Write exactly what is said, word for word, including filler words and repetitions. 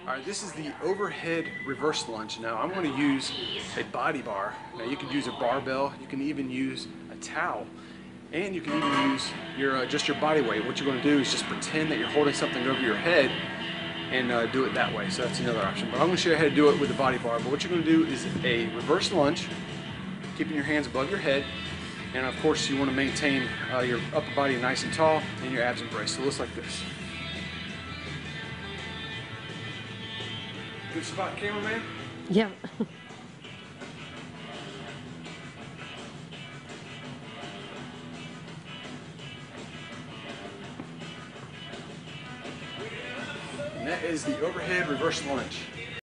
All right, this is the overhead reverse lunge. Now I'm going to use a body bar. Now you can use a barbell, you can even use a towel, and you can even use your uh, just your body weight. What you're going to do is just pretend that you're holding something over your head and uh, do it that way. So that's another option. But I'm going to show you how to do it with the body bar. But what you're going to do is a reverse lunge, keeping your hands above your head, and of course you want to maintain uh, your upper body nice and tall and your abs embraced. So it looks like this. Good spot, cameraman? Yeah. And that is the overhead reverse lunge.